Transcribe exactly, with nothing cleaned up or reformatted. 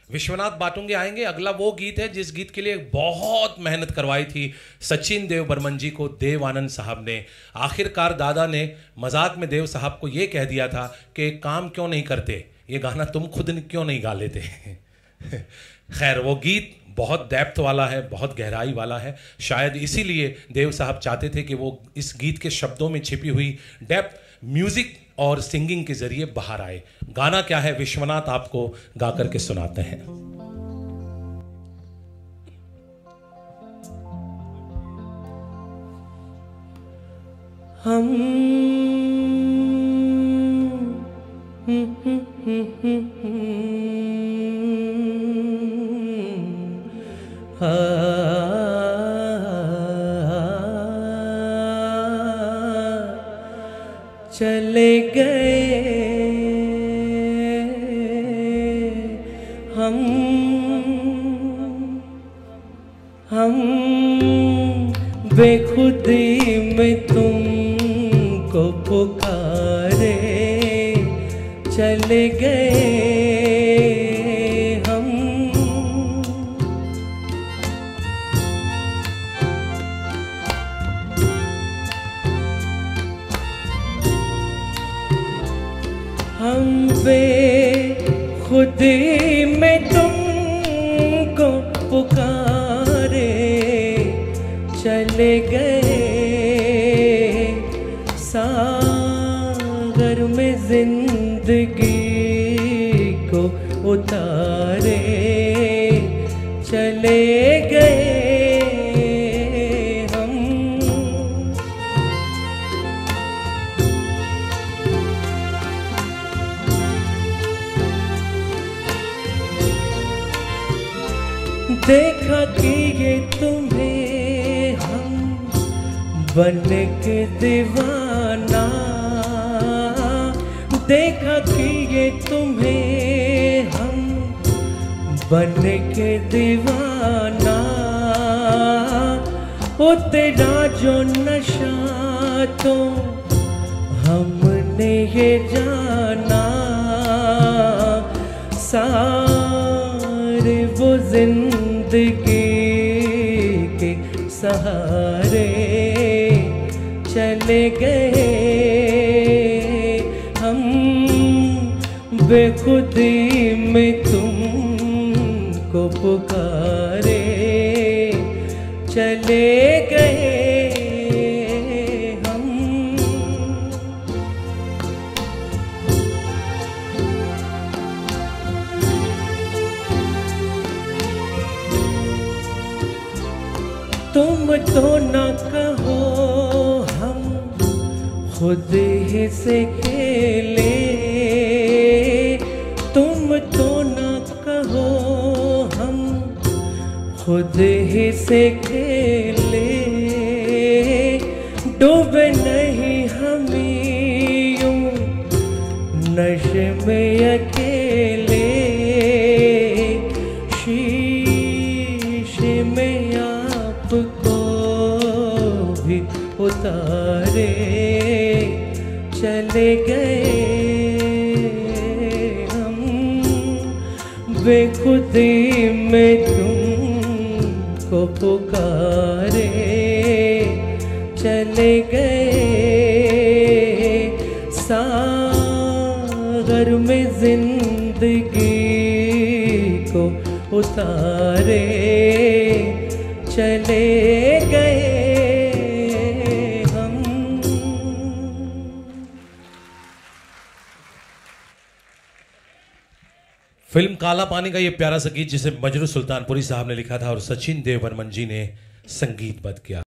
विश्वनाथ बाटुंगे आएंगे। अगला वो गीत है जिस गीत के लिए बहुत मेहनत करवाई थी सचिन देव बर्मन जी को देव आनंद साहब ने। आखिरकार दादा ने मजाक में देव साहब को ये कह दिया था कि काम क्यों नहीं करते, ये गाना तुम खुद क्यों नहीं गा लेते। खैर वो गीत बहुत डेप्थ वाला है, बहुत गहराई वाला है। शायद इसीलिए देव साहब चाहते थे कि वो इस गीत के शब्दों में छिपी हुई डेप्थ म्यूजिक और सिंगिंग के जरिए बाहर आए। गाना क्या है विश्वनाथ आपको गा करके सुनाते हैं। हम आ, चले गए हम हम बेखुदी में तुमको पुकारे, चले गए हम हम बेखुदी में तुमको पुकारे, चले गए सागर में जिंदगी को उतारे, चले गए हम। देखा कि ये तुम्हें हम बन के दीवाना, देखा कि ये तुम्हें हम बन के दीवाना, ओ तेरा जो नशा तो हमने ये जाना, सारे वो जिंदगी के सहारे चले गए हम, बेखुदी में तुमको पुकारे, चले गए हम। तुम तो न कहो हम खुद ही से खेले, तुम तो न कहो हम खुद ही से खेले, डूबे नहीं हम यूं नशे में अकेले, शीशे में आपको भी उतारे, चले गए हम, बेखुदी में तुमको पुकारे, चले गए सागर में जिंदगी को उतारे, चले गए हम। फिल्म काला पानी का ये प्यारा सा गीत जिसे मजरू सुल्तानपुरी साहब ने लिखा था और सचिन देव बर्मन जी ने संगीतबद्ध किया।